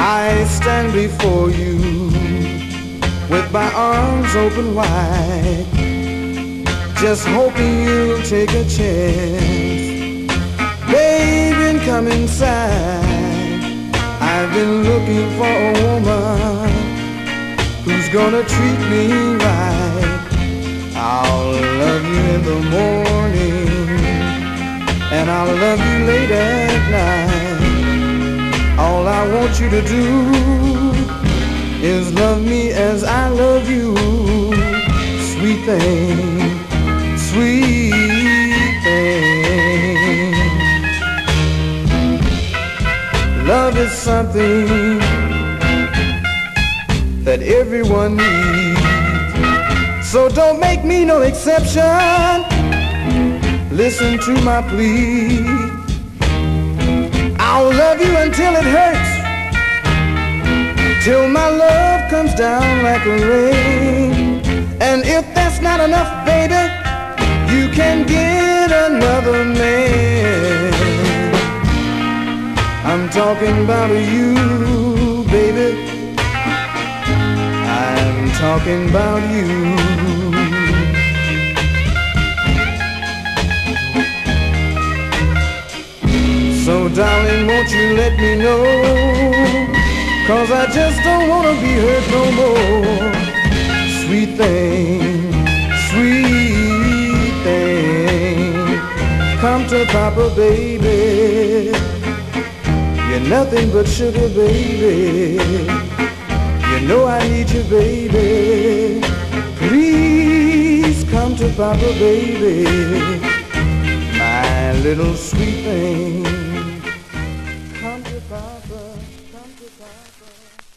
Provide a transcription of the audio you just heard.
I stand before you with my arms open wide, just hoping you'll take a chance. Baby, come inside. I've been looking for a woman who's gonna treat me right. I'll love you in the morning, and I'll love you late at night. All I want you to do is love me as I love you. Sweet thing, sweet thing. Love is something that everyone needs, so don't make me no exception. Listen to my plea. I'll love you until it hurts, till my love comes down like a rain. And if that's not enough, baby, you can get another man. I'm talking about you, baby. I'm talking about you. So darling, won't you let me know, 'cause I just don't wanna be hurt no more. Sweet thing, sweet thing, come to Papa, baby. You're nothing but sugar, baby. You know I need you, baby. Please come to Papa, baby. My little sweet thing. Come to Papa, come to Papa.